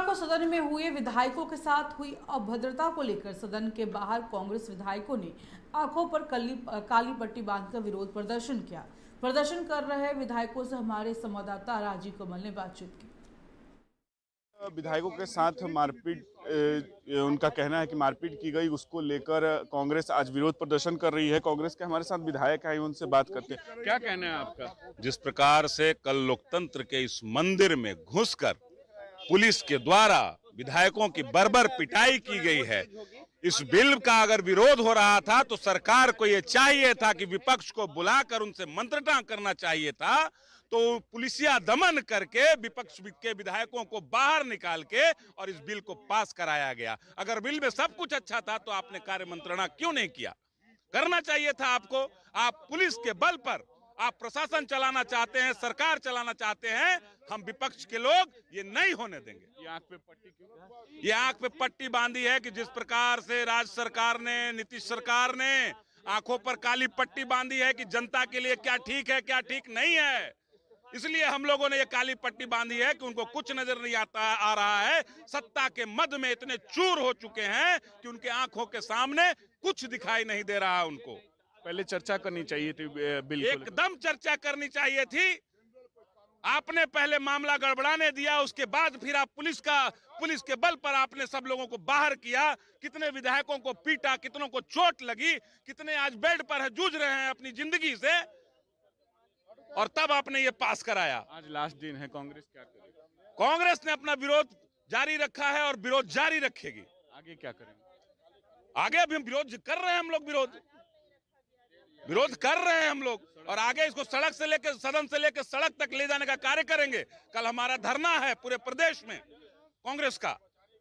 शुक्रवार को सदन में हुए विधायकों के साथ हुई अभद्रता को लेकर सदन के बाहर कांग्रेस विधायकों ने आंखों पर काली पट्टी बांधकर विरोध प्रदर्शन किया। प्रदर्शन कर रहे विधायकों से हमारे संवाददाता राजीव कमल ने बातचीत की। विधायकों के साथ मारपीट, उनका कहना है कि मारपीट की गई, उसको लेकर कांग्रेस आज विरोध प्रदर्शन कर रही है। कांग्रेस के हमारे साथ विधायक हैं, उनसे बात करते हैं। क्या कहना है आपका? जिस प्रकार से कल लोकतंत्र के इस मंदिर में घुसकर पुलिस के द्वारा विधायकों की बर्बर पिटाई की गई है, इस बिल का अगर विरोध हो रहा था तो सरकार को ये चाहिए था कि विपक्ष को बुलाकर उनसे मंत्रणा करना चाहिए था, तो पुलिसिया दमन करके विपक्ष के विधायकों को बाहर निकाल के और इस बिल को पास कराया गया। अगर बिल में सब कुछ अच्छा था तो आपने कार्य मंत्रणा क्यों नहीं किया? करना चाहिए था आपको। आप पुलिस के बल पर आप प्रशासन चलाना चाहते हैं, सरकार चलाना चाहते हैं। हम विपक्ष के लोग ये नहीं होने देंगे। ये आंख पे पट्टी क्यों? ये आंख पे पट्टी बांधी है कि जिस प्रकार से राज्य सरकार ने, नीतीश सरकार ने आंखों पर काली पट्टी बांधी है कि जनता के लिए क्या ठीक है, क्या ठीक नहीं है। इसलिए हम लोगों ने ये काली पट्टी बांधी है कि उनको कुछ नजर नहीं आ रहा है। सत्ता के मद में इतने चूर हो चुके हैं कि उनके आंखों के सामने कुछ दिखाई नहीं दे रहा उनको। पहले चर्चा करनी चाहिए थी बिल को। एकदम चर्चा करनी चाहिए थी। आपने पहले मामला गड़बड़ाने दिया, उसके बाद फिर आप पुलिस के बल पर आपने सब लोगों को बाहर किया। कितने विधायकों को पीटा, कितनों को चोट लगी, कितने आज बेड पर है, जूझ रहे हैं अपनी जिंदगी से, और तब आपने ये पास कराया। आज लास्ट दिन है, कांग्रेस क्या करेगी? कांग्रेस ने अपना विरोध जारी रखा है और विरोध जारी रखेगी। आगे क्या करेंगे? आगे अभी हम विरोध कर रहे हैं, हम लोग विरोध कर रहे हैं हम लोग, और आगे इसको सड़क से लेकर, सदन से लेकर सड़क तक ले जाने का कार्य करेंगे। कल हमारा धरना है पूरे प्रदेश में कांग्रेस का।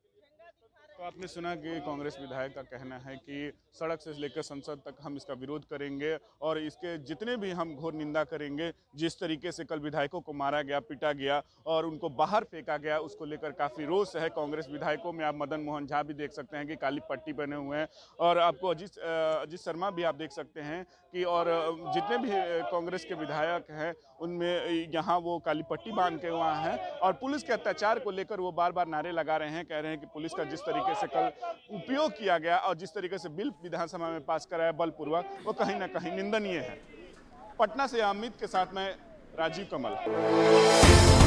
तो आपने सुना कि कांग्रेस विधायक का कहना है कि सड़क से लेकर संसद तक हम इसका विरोध करेंगे और इसके जितने भी हम घोर निंदा करेंगे। जिस तरीके से कल विधायकों को मारा गया, पीटा गया और उनको बाहर फेंका गया, उसको लेकर काफ़ी रोष है कांग्रेस विधायकों में। आप मदन मोहन झा भी देख सकते हैं कि काली पट्टी बने हुए हैं, और आपको अजीत शर्मा भी आप देख सकते हैं कि, और जितने भी कांग्रेस के विधायक हैं उनमें यहाँ वो काली पट्टी बांध के वहाँ हैं, और पुलिस के अत्याचार को लेकर वो बार बार नारे लगा रहे हैं। कह रहे हैं कि पुलिस का जिस तरीके से कल उपयोग किया गया और जिस तरीके से बिल विधानसभा में पास कराया बलपूर्वक, वो कहीं ना कहीं निंदनीय है। पटना से अमित के साथ मैं राजीव कमल।